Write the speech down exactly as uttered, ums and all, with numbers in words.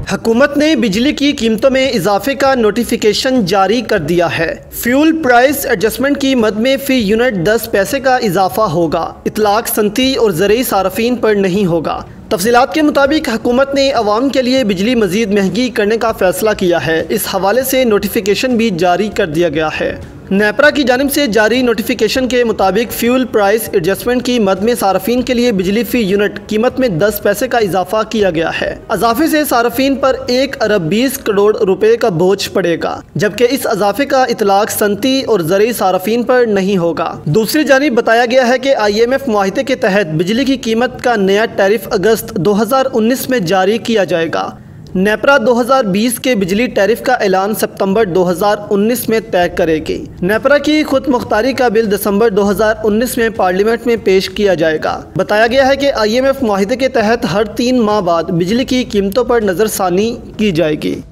हुकूमत ने बिजली की कीमतों में इजाफे का नोटिफिकेशन जारी कर दिया है। फ्यूल प्राइस एडजस्टमेंट की मद में फ़ी यूनिट दस पैसे का इजाफा होगा। इतलाक सनती और ज़रूरी सार्फिन पर नहीं होगा। तफसीलात के मुताबिक हुकूमत ने अवाम के लिए बिजली मज़ीद महंगी करने का फ़ैसला किया है। इस हवाले से नोटिफिकेशन भी जारी कर दिया गया है। नेपरा की जानिब से जारी नोटिफिकेशन के मुताबिक फ्यूल प्राइस एडजस्टमेंट की मद में सार्फिन के लिए बिजली फ़ी यूनिट कीमत में दस पैसे का इजाफा किया गया है। इजाफे से सार्फिन पर एक अरब बीस करोड़ रुपए का बोझ पड़ेगा, जबकि इस इजाफे का इतलाक सनती और ज़रूरी सार्फिन पर नहीं होगा। दूसरी जानिब बताया गया है कि आई एम एफ मुआहिदे के तहत बिजली की कीमत का नया टैरिफ अगस्त दो हज़ार उन्नीस में जारी किया जाएगा। नेपरा दो हज़ार बीस के बिजली टैरिफ का ऐलान सितंबर दो हज़ार उन्नीस में तय करेगी। नेपरा की खुद मुख्तारी का बिल दिसंबर दो हज़ार उन्नीस में पार्लियामेंट में पेश किया जाएगा। बताया गया है कि आई एम एफ मुआहिदे के तहत हर तीन माह बाद बिजली की कीमतों पर नज़रसानी की जाएगी।